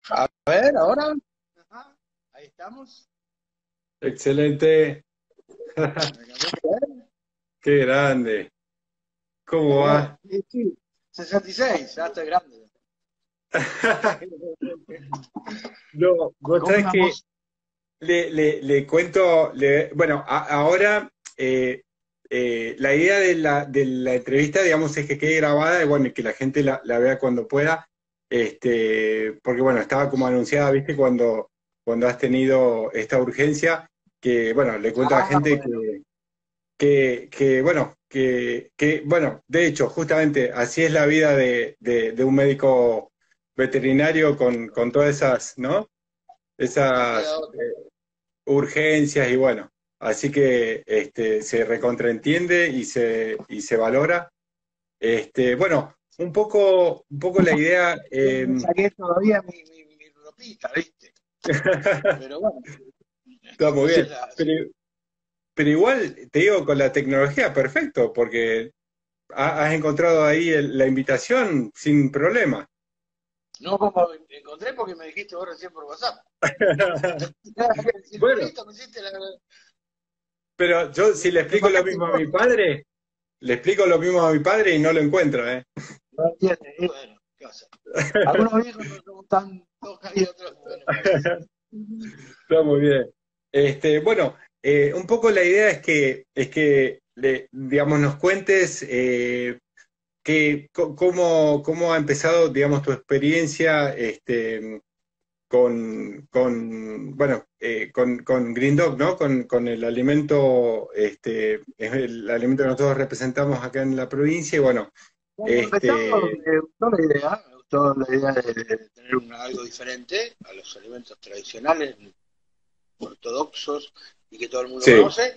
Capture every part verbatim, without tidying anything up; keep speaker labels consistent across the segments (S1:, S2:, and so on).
S1: A ver, ahora. Ajá, ahí estamos.
S2: Excelente.
S1: Me cambié de ver.
S2: Qué grande.
S1: Qué
S2: ¿Cómo
S1: bien.
S2: va?
S1: Sí, sí. sesenta y seis, ya estoy grande.
S2: No, vos
S1: ¿Cómo
S2: sabés que
S1: andamos?
S2: le, le- le cuento, le- bueno, a- ahora eh, eh, la idea de la, de la entrevista, digamos, es que quede grabada y bueno, y que la gente la, la vea cuando pueda, este, porque bueno, estaba como anunciada, ¿viste? Cuando, cuando has tenido esta urgencia, que bueno, le cuento a la
S1: Ah,
S2: gente
S1: bueno.
S2: que que, que, bueno, que, que, bueno, de hecho, justamente así es la vida de, de- de un médico veterinario con, con todas esas, ¿no?
S1: No queda
S2: Esas
S1: otra.
S2: urgencias y bueno, así que este, se recontraentiende y se, y se valora. Este, bueno, un poco, un poco la idea,
S1: Yo
S2: eh,
S1: me saqué todavía mi, mi, mi ropita, ¿viste? Pero bueno,
S2: está muy
S1: esa es
S2: bien,
S1: la.
S2: pero, pero igual te digo con la tecnología, perfecto, porque ha- has encontrado ahí el- la invitación sin problema.
S1: No como encontré porque me dijiste vos recién por WhatsApp. El
S2: Bueno,
S1: circulito, me hiciste la.
S2: pero yo si le
S1: Me
S2: explico lo
S1: mandaste
S2: mismo a mi
S1: fotos.
S2: padre, le explico lo mismo a mi padre y no lo encuentro, ¿eh?
S1: No entiendes. Y bueno, ¿qué va a hacer? Algunos viejos no son tan toca y otros, bueno, ¿qué va a hacer?
S2: Está muy bien. Este, bueno, eh, un poco la idea es que, es que le- digamos, nos cuentes eh, que, co- cómo, cómo ha empezado, digamos, tu experiencia este, con, con, bueno, eh, con, con Green Dog, ¿no? Con, con el alimento, este, es el alimento que nosotros representamos acá en la provincia y bueno,
S1: Cuando empezó,
S2: este,
S1: me gustó la idea, me gustó la idea de, de tener un- algo diferente a los alimentos tradicionales, ortodoxos y que todo el mundo
S2: sí,
S1: conoce,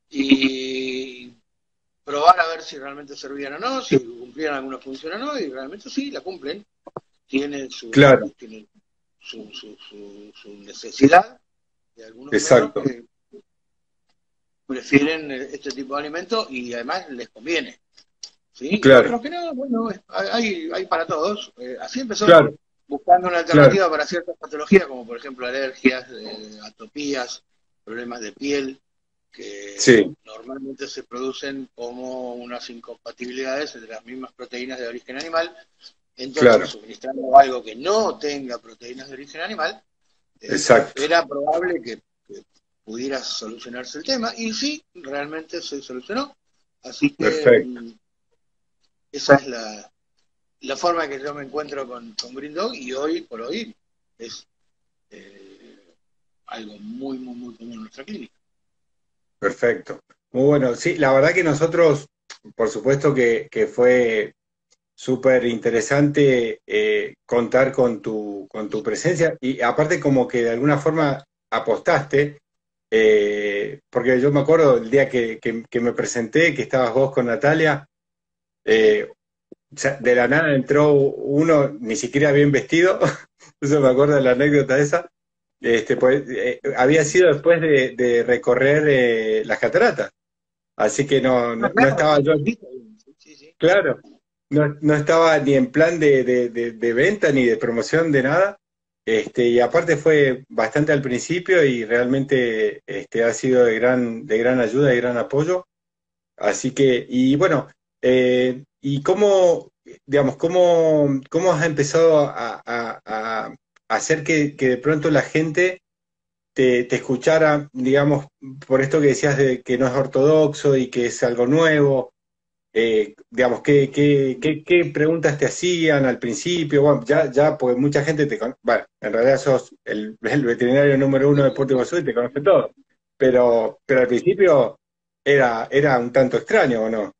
S1: y probar a ver si realmente servían o no, si cumplían alguna función o no, y realmente sí, la cumplen. Tienen
S2: claro,
S1: su, tienen su, su, su, su necesidad de algunos perros
S2: exacto,
S1: que prefieren este tipo de alimentos y además les conviene. ¿Sí? Y
S2: claro,
S1: otros que no, bueno, hay, hay para todos. Eh, así empezó,
S2: claro,
S1: buscando una
S2: claro,
S1: alternativa para ciertas patologías, como por ejemplo alergias, eh, atopías, problemas de piel, que
S2: sí,
S1: normalmente se producen como unas incompatibilidades entre las mismas proteínas de origen animal. Entonces,
S2: claro,
S1: suministrando algo que no tenga proteínas de origen animal, eh,
S2: exacto,
S1: era probable que, que pudiera solucionarse el tema, y sí, realmente se solucionó. Así que
S2: perfecto,
S1: mm, esa es la, la forma en que yo me encuentro con, con Green Dog, y hoy por hoy es eh, algo muy, muy, muy común en nuestra clínica.
S2: perfecto. Muy bueno, sí, la verdad que nosotros, por supuesto que, que fue súper interesante eh, contar con tu, con tu presencia y aparte como que de alguna forma apostaste, eh, porque yo me acuerdo el día que, que- que me presenté, que estabas vos con Natalia,
S1: Sí.
S2: eh, o sea, de la nada entró uno ni siquiera bien vestido, eso me acuerdo de la anécdota esa, este, pues, eh, había sido después de, de recorrer eh, las cataratas, así que no,
S1: Ah,
S2: no, no
S1: claro,
S2: estaba
S1: sí,
S2: yo,
S1: cerquita. Sí, sí, sí.
S2: claro, no, no estaba ni en plan de, de- de- de venta ni de promoción de nada. Este, y aparte fue bastante al principio y realmente este, ha sido de gran, de gran ayuda y gran apoyo. Así que, y bueno, eh, ¿y cómo, digamos, cómo, cómo has empezado a, a- a hacer que, que de pronto la gente te, te escuchara, digamos, por esto que decías de que no es ortodoxo y que es algo nuevo? Eh, digamos, ¿qué, qué, qué, qué preguntas te hacían al principio? Bueno, ya, ya, porque mucha gente te conoce, bueno, en realidad sos el, el veterinario número uno de Puerto Iguazú y te conoce todo, pero, pero al principio era, era un tanto extraño, ¿o no?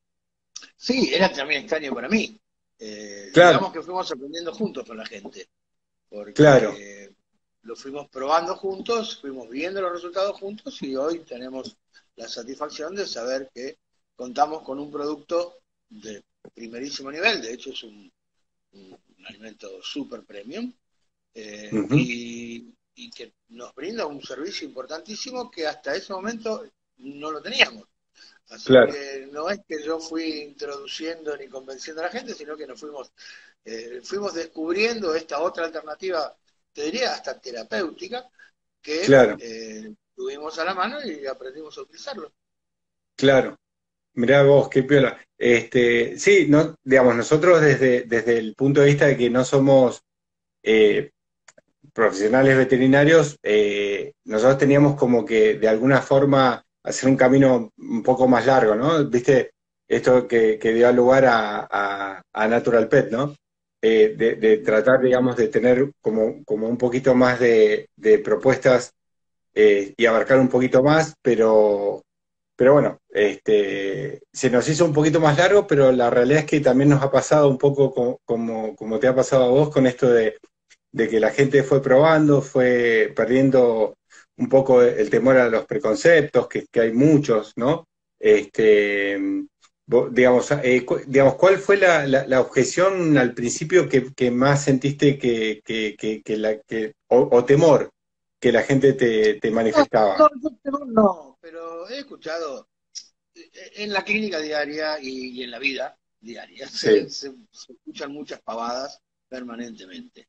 S1: Sí, era también extraño para mí. Eh,
S2: Claro,
S1: digamos que fuimos aprendiendo juntos con la gente,
S2: claro,
S1: porque lo fuimos probando juntos, fuimos viendo los resultados juntos, y hoy tenemos la satisfacción de saber que contamos con un producto de primerísimo nivel. De hecho es un, un, un alimento super premium, eh,
S2: ujú,
S1: y, y que nos brinda un servicio importantísimo que hasta ese momento no lo teníamos. Así
S2: claro,
S1: que no es que yo fui introduciendo ni convenciendo a la gente, sino que nos fuimos, eh, fuimos descubriendo esta otra alternativa te diría hasta terapéutica, que
S2: claro,
S1: eh, tuvimos a la mano y aprendimos a utilizarlo.
S2: claro. Mirá vos, qué piola. Este, sí, no, digamos, nosotros desde, desde el punto de vista de que no somos eh, profesionales veterinarios, eh, nosotros teníamos como que de alguna forma hacer un camino un poco más largo, ¿no? Viste, esto que, que dio lugar a, a, a Natural Pet, ¿no? Eh, de, de tratar, digamos, de tener como, como un poquito más de, de propuestas eh, y abarcar un poquito más, pero, pero bueno, este, se nos hizo un poquito más largo, pero la realidad es que también nos ha pasado un poco co- como, como te ha pasado a vos con esto de de que la gente fue probando, fue perdiendo un poco el temor a los preconceptos, que, que hay muchos, ¿no? Este, vos, digamos, eh, cu- digamos, ¿cuál fue la, la- la objeción al principio que, que más sentiste que, que, que- que la, que, o, o temor que la gente te, te
S1: No,
S2: manifestaba?
S1: no, yo creo no, pero he escuchado eh, en la clínica diaria y, y en la vida diaria se,
S2: Sí,
S1: se- se escuchan muchas pavadas permanentemente.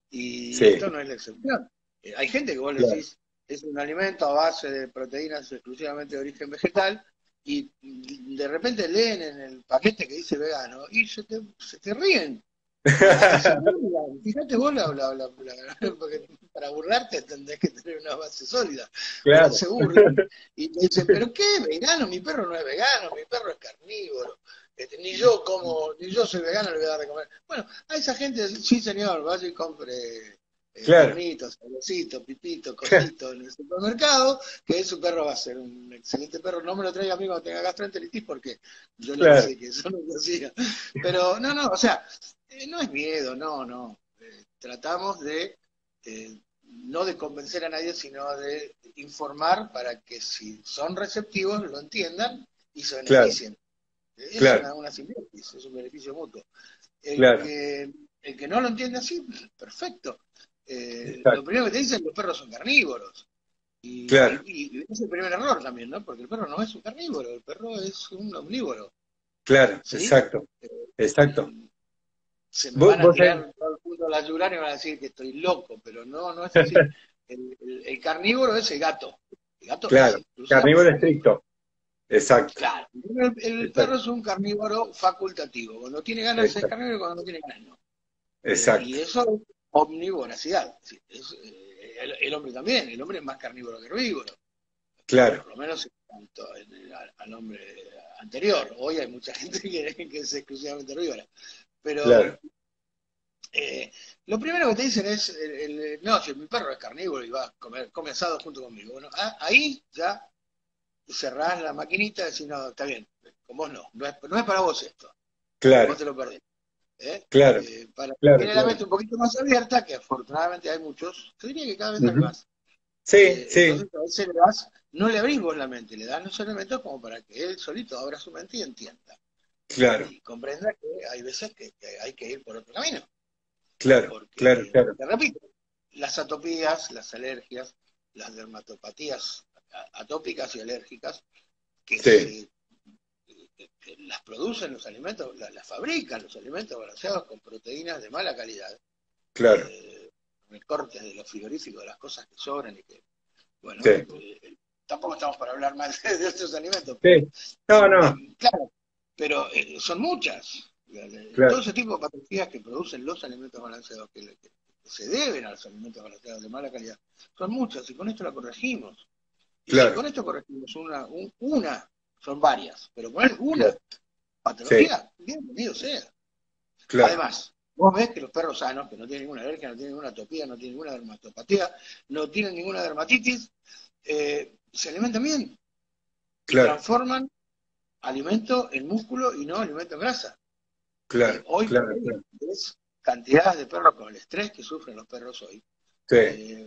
S1: Y
S2: sí,
S1: esto no es la excepción. Eh, hay gente que vos le
S2: claro.
S1: decís, es un alimento a base de proteínas exclusivamente de origen vegetal, y de repente leen en el paquete que dice vegano y se te, se te ríen. Hasta se burlan. Fíjate vos, la, la, la, la- porque para burlarte tendrás que tener una base sólida. Pero
S2: Claro,
S1: se burlan y te dicen, ¿pero qué? ¿Vegano? Mi perro no es vegano, mi perro es carnívoro. Este, ni yo como, ni yo soy vegano, le voy a dar de comer. Bueno, a esa gente, sí señor, vaya y compre eh,
S2: claro,
S1: ternitos, sabrosito, pipito, cosito en el supermercado, que su perro va a ser un excelente perro. No me lo traiga a mí cuando tenga gastroenteritis porque yo le
S2: claro,
S1: dije que eso no se hacía. Pero no, no, o sea, eh, no es miedo, no, no. Eh, tratamos de, eh, no de convencer a nadie, sino de informar para que si son receptivos lo entiendan y se
S2: claro,
S1: beneficien. Eh, Es
S2: claro,
S1: una, una simbiosis, es un beneficio mutuo. El
S2: claro,
S1: que, el que no lo entiende así, perfecto. Eh, lo
S2: exacto,
S1: primero que te dicen, los perros son carnívoros. Y,
S2: claro,
S1: y, y es el primer error también, ¿no? Porque el perro no es un carnívoro, el perro es un omnívoro,
S2: claro,
S1: ¿sí?
S2: exacto, exacto.
S1: Y, se me
S2: Vos,
S1: van a
S2: vos sabés-
S1: tirar todo el mundo a la yugular y me van a decir que estoy loco, pero no, no es así. El, el- el carnívoro es el gato. El gato es
S2: claro,
S1: exclusivamente
S2: carnívoro
S1: carnívoro.
S2: estricto, exacto,
S1: Claro. El, el perro
S2: exacto,
S1: es un carnívoro facultativo. Cuando tiene ganas es
S2: exacto,
S1: carnívoro y cuando no tiene ganas no. Eh,
S2: exacto,
S1: y eso es omnivoracidad. Es, es, eh, el, el, hombre también. El hombre es más carnívoro que herbívoro.
S2: claro,
S1: Por lo menos en cuanto en el, al hombre anterior. Hoy hay mucha gente que, que es exclusivamente herbívora. Pero
S2: claro,
S1: Eh, lo primero que te dicen es, el, el- no, si mi perro es carnívoro y va a comer, come asado junto conmigo. Bueno, ah, ahí ya cerrás la maquinita y decís, no, está bien, con vos no, no es, no es para vos esto, vos
S2: claro,
S1: te lo perdés. ¿Eh?
S2: claro,
S1: Eh, para que
S2: claro,
S1: tiene la
S2: claro.
S1: mente un poquito más abierta, que afortunadamente hay muchos, yo diría que cada vez hay
S2: Ujú.
S1: más.
S2: Sí,
S1: Eh,
S2: sí,
S1: entonces a veces le das, no le abrís vos la mente, le das los elementos como para que él solito abra su mente y entienda.
S2: claro,
S1: Y comprenda que hay veces que, que hay que ir por otro camino.
S2: claro, claro,
S1: Porque,
S2: claro,
S1: te repito, las atopías, las alergias, las dermatopatías atópicas y alérgicas, que,
S2: sí,
S1: se, que, que las producen los alimentos, las, las fabrican los alimentos balanceados con proteínas de mala calidad,
S2: claro,
S1: eh, recortes de los frigoríficos, de las cosas que sobran y que, bueno,
S2: sí,
S1: eh, tampoco estamos para hablar mal de, de estos alimentos, pero
S2: sí. No, no,
S1: eh, claro, pero eh, son muchas. Todo
S2: claro,
S1: ese tipo de patologías que producen los alimentos balanceados, que, que se deben a los alimentos balanceados de mala calidad, son muchas y con esto la corregimos. Y si
S2: claro,
S1: con esto corregimos una, un- una, son varias, pero con una
S2: claro, sí,
S1: patología, bienvenido sea.
S2: claro,
S1: Además, vos ves que los perros sanos, que no tienen ninguna alergia, no tienen ninguna atopía, no tienen ninguna dermatopatía, no tienen ninguna dermatitis, eh, se alimentan bien y
S2: claro,
S1: transforman alimento en músculo y no alimento en grasa. Eh,
S2: claro,
S1: hoy por
S2: claro,
S1: hoy
S2: claro.
S1: es cantidades de perros con el estrés que sufren los perros hoy,
S2: Sí,
S1: eh,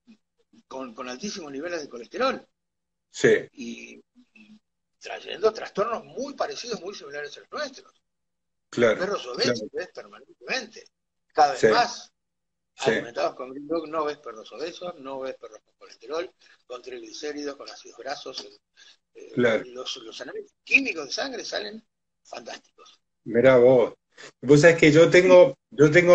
S1: con, con, altísimos niveles de colesterol
S2: sí,
S1: y, y, trayendo trastornos muy parecidos, muy similares a los nuestros.
S2: claro,
S1: Perros obesos
S2: claro,
S1: ves permanentemente, cada vez
S2: sí,
S1: más.
S2: sí,
S1: Alimentados con Green Dog no ves perros obesos, no ves perros con colesterol, con triglicéridos, con ácidos grasos. Eh,
S2: claro.
S1: los, los análisis químicos de sangre salen fantásticos.
S2: Mirá vos. Vos sabés que yo tengo, yo tengo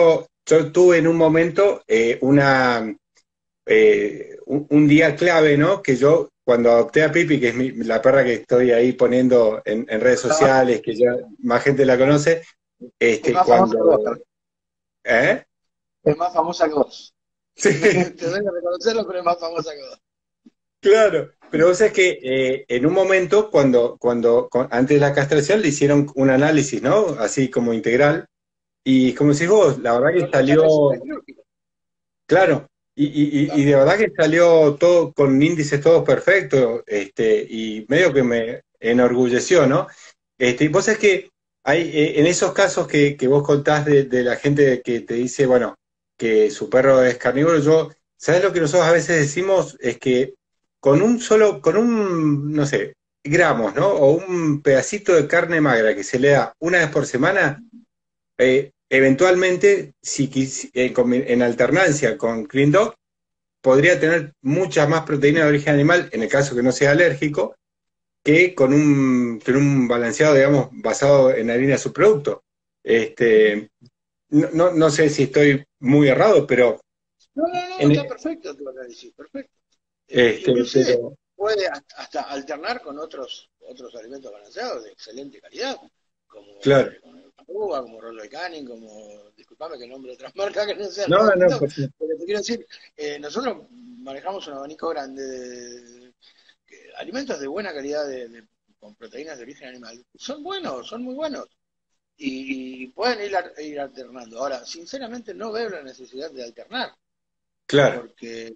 S2: yo tuve en un momento eh, una, eh, un, un día clave, ¿no? Que yo, cuando adopté a Pipi, que es mi- la perra que estoy ahí poniendo en, en redes sociales, que ya más gente la conoce,
S1: Es
S2: este,
S1: más famosa que vos,
S2: cuando...
S1: Carlos.
S2: ¿Eh?
S1: Es más famosa que vos.
S2: Sí,
S1: Te doy a reconocerlo, pero es más famosa que vos.
S2: claro. Pero vos sabés que eh, en un momento, cuando, cuando con- antes de la castración, le hicieron un análisis, ¿no? Así como integral. Y como decís vos, la verdad que
S1: Pero ya no es
S2: salió,
S1: quirúrgico.
S2: claro, y, y, y y
S1: Claro.
S2: de verdad que salió todo con índices todos perfectos, este, y medio que me enorgulleció, ¿no? Este, y vos sabés que hay, eh, en esos casos que, que vos contás de, de la gente que te dice, bueno, que su perro es carnívoro, yo, ¿sabés lo que nosotros a veces decimos? Es que con un solo, con un, no sé, gramos, ¿no? O un pedacito de carne magra que se le da una vez por semana, eh, eventualmente, si quis- en, combi- en alternancia con Clean Dog, podría tener mucha más proteína de origen animal, en el caso que no sea alérgico, que con un, con un balanceado, digamos, basado en harina de subproducto. Este, no, no, no sé si estoy muy errado, pero,
S1: No, no, no, está
S2: en,
S1: perfecto tu análisis, perfecto. Eh,
S2: este,
S1: inclusive
S2: pero
S1: puede hasta alternar con otros otros alimentos balanceados de excelente calidad, como
S2: claro.
S1: eh, Uva, como Rollo de Canning, como, disculpame que nombre otras marcas que no sean
S2: No,
S1: las de
S2: no,
S1: Green,
S2: pues,
S1: pero te quiero decir, eh, nosotros manejamos un abanico grande de, de- de alimentos de buena calidad de, de- con proteínas de origen animal. Son buenos, son muy buenos. Y, y pueden ir, a- ir alternando. Ahora, sinceramente no veo la necesidad de alternar,
S2: claro,
S1: porque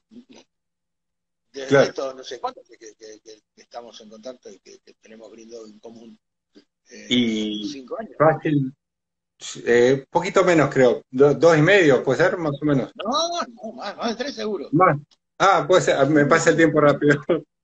S1: desde
S2: claro.
S1: estos no sé cuántos que, que- que- que estamos en contacto y que, que tenemos Green Dog en común, eh,
S2: Y
S1: cinco años.
S2: fácil, eh, poquito menos creo, Do- dos y medio, puede ser, más o menos.
S1: No, no, más, más de tres seguro.
S2: Más. Ah, puede ser, me pasa el tiempo rápido.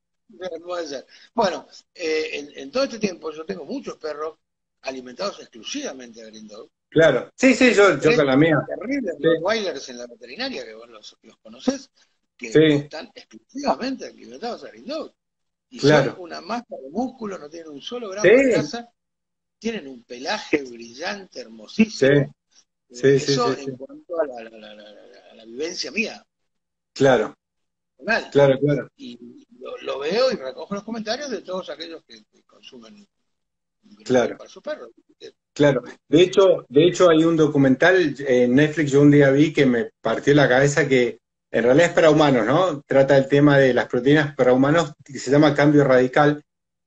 S1: Puede ser. Bueno, eh, en, en todo este tiempo yo tengo muchos perros alimentados exclusivamente de Green Dog.
S2: Claro. Sí, sí, yo, yo
S1: Tres
S2: con la mía.
S1: terribles
S2: Sí,
S1: Rottweilers en la veterinaria, que vos los, los conocés, que
S2: sí,
S1: están exclusivamente alimentados a Green Dog. Y son
S2: claro.
S1: una masa de músculo, no tienen un solo gramo de
S2: Sí,
S1: grasa, tienen un pelaje brillante,
S2: sí,
S1: hermosísimo. Eh,
S2: sí, sí, sí,
S1: eso
S2: sí.
S1: en cuanto a la, la- la- la- la- a la vivencia mía,
S2: Claro,
S1: personal.
S2: claro, claro,
S1: Y lo, lo veo y recojo los comentarios de todos aquellos que, que consumen Green Dog
S2: claro,
S1: para sus perros.
S2: claro. De hecho, de hecho hay un documental en Netflix, yo un día vi que me partió la cabeza que en realidad es para humanos, ¿no? Trata el tema de las proteínas para humanos que se llama Cambio Radical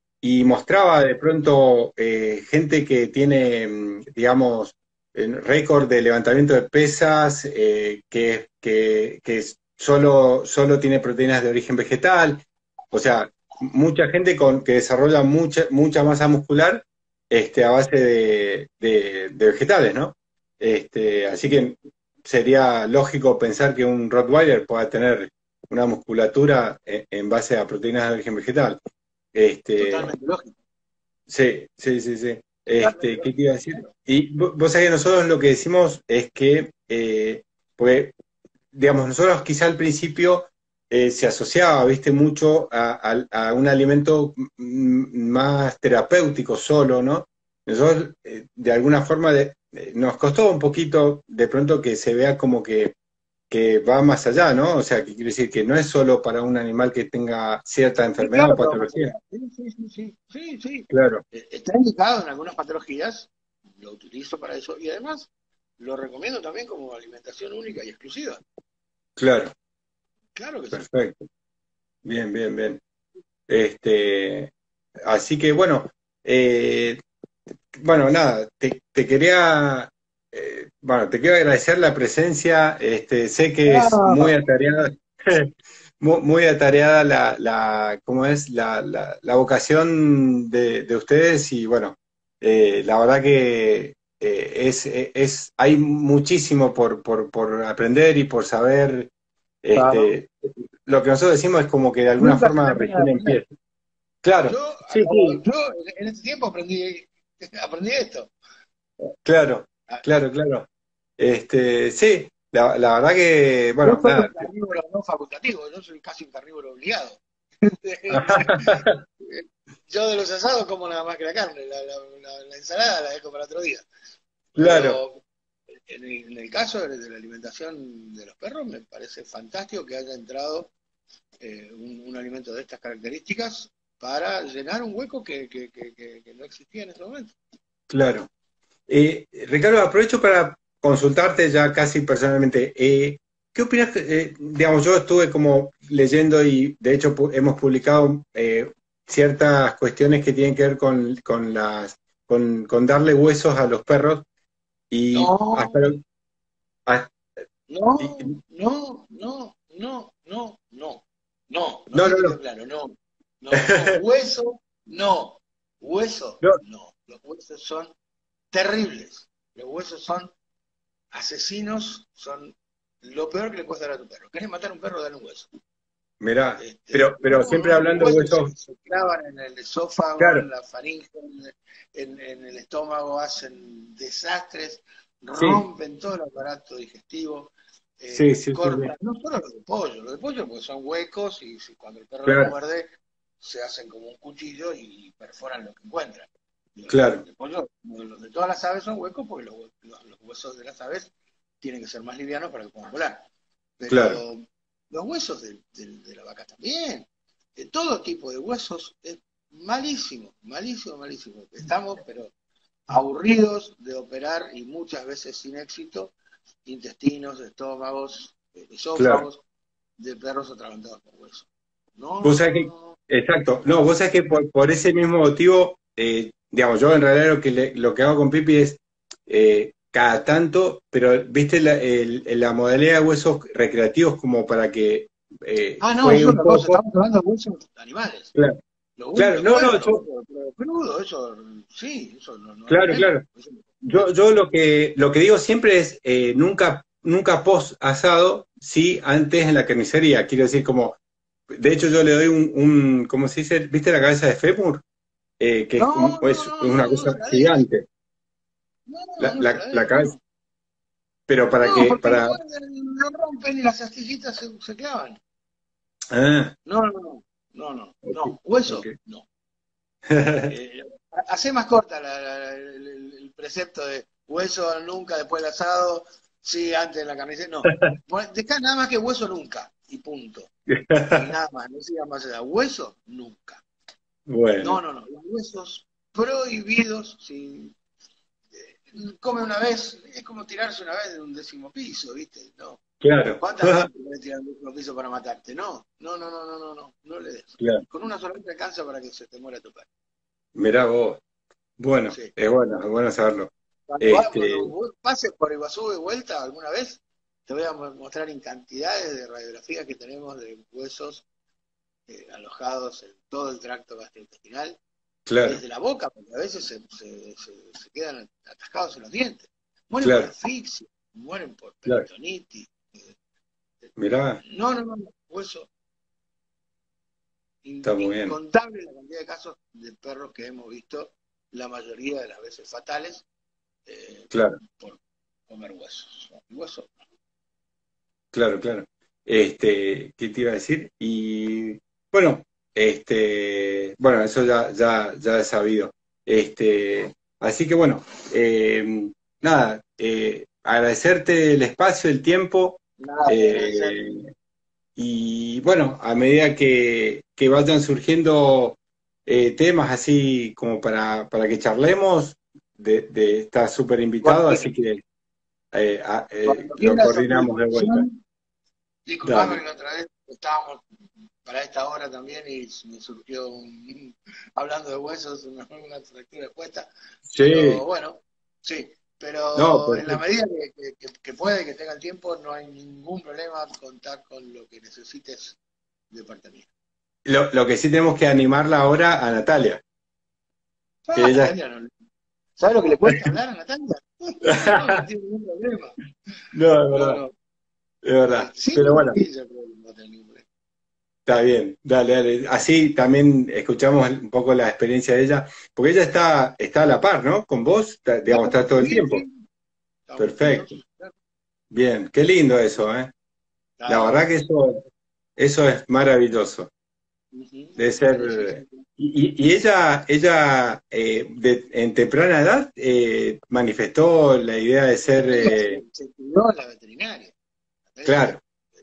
S2: y mostraba de pronto eh, gente que tiene, mm, digamos, en récord de levantamiento de pesas, eh, que, que, que solo, solo tiene proteínas de origen vegetal, o sea, mucha gente con, que desarrolla mucha, mucha masa muscular este, a base de, de, de vegetales, ¿no? Este, así que sería lógico pensar que un Rottweiler pueda tener una musculatura en, en base a proteínas de origen vegetal. Este,
S1: Totalmente lógico.
S2: sí, sí, sí, sí.
S1: Totalmente
S2: Este, ¿qué te iba a
S1: lógico.
S2: decir? Y vo- vos sabés que nosotros lo que decimos es que, eh, pues, digamos, nosotros quizá al principio eh, se asociaba, viste, mucho a, a- a un alimento mm, más terapéutico solo, ¿no? Nosotros, eh, de alguna forma, de- eh, nos costó un poquito de pronto que se vea como que que va más allá, ¿no? O sea, que quiere decir que no es solo para un animal que tenga cierta
S1: Sí,
S2: enfermedad o
S1: claro que va más
S2: patología.
S1: allá. Sí, sí, sí, sí, sí, sí.
S2: Claro,
S1: Eh, Está indicado en algunas patologías, lo utilizo para eso y además lo recomiendo también como alimentación única y exclusiva.
S2: claro,
S1: Claro que sí.
S2: perfecto. Bien, bien, bien. Este, así que bueno, eh, bueno, nada, te, te quería, eh, bueno, te quiero agradecer la presencia. Este, sé que es muy
S1: No,
S2: atareada, muy, muy atareada la, la, ¿cómo es? La, la, la vocación de, de ustedes y bueno, eh, la verdad que eh, es, es, hay muchísimo por, por, por aprender y por saber.
S1: claro.
S2: Este, lo que nosotros decimos es como que de alguna
S1: Nunca se
S2: forma
S1: termina de
S2: recién
S1: aprender.
S2: empieza. Claro,
S1: Yo
S2: sí,
S1: acabo,
S2: sí,
S1: yo en este tiempo aprendí, aprendí esto.
S2: claro,
S1: Ah,
S2: claro, claro. Este, sí, la, la verdad que,
S1: yo
S2: bueno,
S1: soy un
S2: nada.
S1: carnívoro no facultativo, yo soy casi un carnívoro obligado. Yo de los asados como nada más que la carne, la, la- la- la ensalada la dejo para otro día.
S2: Claro,
S1: Pero en el, en el caso de, de la alimentación de los perros, me parece fantástico que haya entrado eh, un, un alimento de estas características para llenar un hueco que, que, que, que, que no existía en ese momento.
S2: Claro. Eh, Ricardo, aprovecho para consultarte ya casi personalmente. Eh, ¿qué opinas? Eh, digamos, yo estuve como leyendo y de hecho pu hemos publicado eh, ciertas cuestiones que tienen que ver con, con las con, con darle huesos a los perros y hasta
S1: No,
S2: lo- hasta- y-
S1: no, no, no, no, no, no, no, no
S2: no,
S1: sé
S2: no,
S1: si quedó
S2: no.
S1: claro, no, no, no, hueso, no, hueso,
S2: No,
S1: no, los huesos son terribles, los huesos son asesinos, son lo peor que le puedes dar a tu perro. ¿Querés matar a un perro? Dale un hueso.
S2: mirá,
S1: Este,
S2: pero, pero
S1: no,
S2: siempre
S1: no, los
S2: hablando de
S1: huesos
S2: huesos,
S1: se, se clavan en el esófago,
S2: claro,
S1: en la faringe, en, en- en el estómago, hacen desastres,
S2: sí,
S1: rompen todo el aparato digestivo,
S2: sí,
S1: eh,
S2: sí, sí, sí,
S1: cortan, no solo los de pollo, los de pollo porque son huecos y si- cuando el perro los
S2: claro,
S1: muerde se hacen como un cuchillo y perforan lo que encuentran. Los, los
S2: claro,
S1: de pollo, los de todas las aves son huecos porque los, los- los huesos de las aves tienen que ser más livianos para que puedan volar.
S2: claro,
S1: Pero los huesos de, de- de la vaca también, de todo tipo de huesos, es malísimo, malísimo, malísimo. Estamos, pero aburridos de operar y muchas veces sin éxito, intestinos, estómagos, eh,
S2: claro.
S1: esófagos de perros atragantados por huesos. No,
S2: Vos
S1: no,
S2: sabés
S1: no,
S2: que,
S1: no, no.
S2: exacto, no, vos sabés que por, por ese mismo motivo, eh, digamos, yo en realidad lo que, le- lo que hago con Pipi es eh, cada tanto, pero viste la, el- la modalidad de huesos recreativos como para que eh,
S1: Ah, no,
S2: juegue
S1: eso es
S2: un
S1: otra cosa,
S2: poco.
S1: estamos hablando de huesos de animales.
S2: Claro,
S1: Los
S2: claro,
S1: huesos,
S2: no,
S1: bueno,
S2: no,
S1: los
S2: yo,
S1: huesos pero crudos, eso sí, eso no, no hay
S2: claro,
S1: problema.
S2: claro.
S1: Eso no
S2: Yo,
S1: es.
S2: yo lo que lo que digo siempre es eh, nunca, nunca post asado, sí antes en la carnicería. Quiero decir, como, de hecho yo le doy un, un ¿cómo se dice? ¿Viste la cabeza de fémur? Eh, que es,
S1: No,
S2: como-
S1: no,
S2: es
S1: no,
S2: una
S1: no, no
S2: cosa
S1: se la des.
S2: gigante,
S1: No,
S2: la,
S1: no se
S2: la,
S1: la
S2: la
S1: des,
S2: cabeza,
S1: no.
S2: pero para
S1: No,
S2: que,
S1: porque lo
S2: para,
S1: muerden, lo rompen y las astillitas se, se clavan.
S2: ah,
S1: No, no, no, no, no,
S2: ok,
S1: no, hueso,
S2: ok.
S1: no. Eh, Hacé más corta la- la- el, el- el precepto de hueso nunca después del asado, sí, antes de la carnicería, no. Pon- Dejá nada más que hueso nunca, y punto. Y nada más, no siga más allá. Hueso nunca. No,
S2: Bueno,
S1: no, no, los huesos prohibidos, si come una vez, es como tirarse una vez de un décimo piso, ¿viste? No.
S2: claro,
S1: ¿Cuántas veces te puedes tirar de un décimo piso para matarte? No, no, no, no, no, no, no, no le des.
S2: claro,
S1: Con una sola vez te alcanza para que se te muera tu perro.
S2: mirá vos, bueno,
S1: Sí.
S2: es bueno, es bueno saberlo.
S1: Cuando, va- cuando
S2: Este,
S1: vos pases por Iguazú de vuelta alguna vez, te voy a mo- mostrar en cantidades de radiografías que tenemos de huesos eh, alojados en todo el tracto gastrointestinal,
S2: claro,
S1: desde la boca, porque a veces se, se- se- se quedan atascados en los dientes. Mueren por
S2: claro,
S1: asfixia, mueren por
S2: claro,
S1: peritonitis. eh,
S2: mirá,
S1: No, no, no, no, hueso. In-
S2: está muy bien,
S1: incontable la cantidad de casos de perros que hemos visto, la mayoría de las veces fatales, eh,
S2: claro.
S1: por comer huesos. Huesos.
S2: Claro, claro. Este, ¿qué te iba a decir? Y bueno, este, bueno, eso ya, ya, ya he sabido. Este, así que bueno, eh, nada, eh, agradecerte el espacio, el tiempo,
S1: Nada que agradecer.
S2: eh, y bueno, a medida que, que vayan surgiendo eh, temas así como para, para que charlemos, de, de, estás súper
S1: Cuando
S2: invitado, así
S1: quieras.
S2: que eh, a- eh,
S1: Cuando
S2: lo
S1: quieras a tu
S2: coordinamos de vuelta.
S1: disposición. Disculpame
S2: Dale.
S1: que la otra vez estábamos para esta hora también y me surgió un, hablando de huesos una, una fractura expuesta. Pero
S2: Sí,
S1: bueno, sí.
S2: no,
S1: Pero en la
S2: perfecto.
S1: medida que, que, que puede, que tenga el tiempo, no hay ningún problema contar con lo que necesites de parte mía.
S2: Lo, lo que sí tenemos que animarla ahora a Natalia, que
S1: Ah,
S2: ella...
S1: Natalia, no- ¿sabes lo que le cuesta hablar a Natalia? No, no tiene ningún problema.
S2: No, es
S1: No,
S2: verdad,
S1: no.
S2: es
S1: Eh,
S2: verdad.
S1: sí,
S2: Pero bueno,
S1: sí, yo creo que no tiene ningún problema.
S2: está bien, dale, dale. Así también escuchamos un poco la experiencia de ella, porque ella está, está a la par, ¿no? Con vos, está- digamos,
S1: Claro,
S2: está todo el
S1: sí,
S2: tiempo.
S1: sí. Estamos
S2: Perfecto.
S1: juntos. Claro,
S2: Bien, qué lindo eso, ¿eh? La
S1: claro,
S2: verdad que
S1: sí.
S2: eso, eso es maravilloso.
S1: Ujú.
S2: Debe ser. Y, y ella, ella eh, de- en temprana edad eh, manifestó la idea de ser,
S1: Ella se,
S2: eh,
S1: se estudió en la veterinaria.
S2: claro,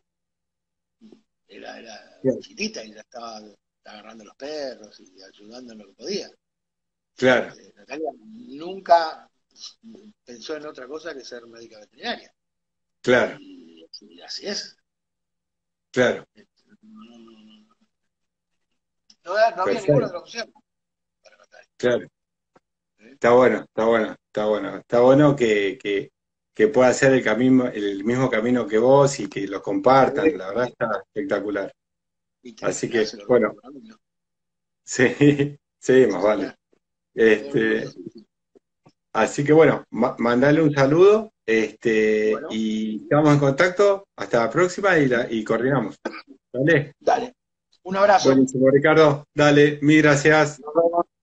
S1: Era, era
S2: claro,
S1: chiquitita y ya estaba agarrando los perros y ayudando en lo que podía.
S2: claro,
S1: Este, Natalia nunca pensó en otra cosa que ser médica veterinaria.
S2: claro,
S1: Y, y así es.
S2: claro,
S1: No, no, no, no, no había ninguna
S2: perfecto,
S1: otra opción para Natalia.
S2: claro.
S1: ¿Eh?
S2: Está bueno, está bueno, está bueno. Está bueno que, que, que pueda hacer el camino, el mismo camino que vos y que lo compartan. La verdad está espectacular.
S1: Y que al
S2: Así
S1: final
S2: que,
S1: se lo
S2: bueno,
S1: mismo camino.
S2: sí, sí, más
S1: Ni
S2: vale.
S1: hablar. Todos los días.
S2: Este, así que bueno, ma- mandale un saludo, este,
S1: Bueno,
S2: y estamos en contacto. Hasta la próxima y, la, y coordinamos. ¿Vale?
S1: dale. Un abrazo.
S2: Buenísimo, Ricardo. Dale, mil gracias.
S1: Nos vemos.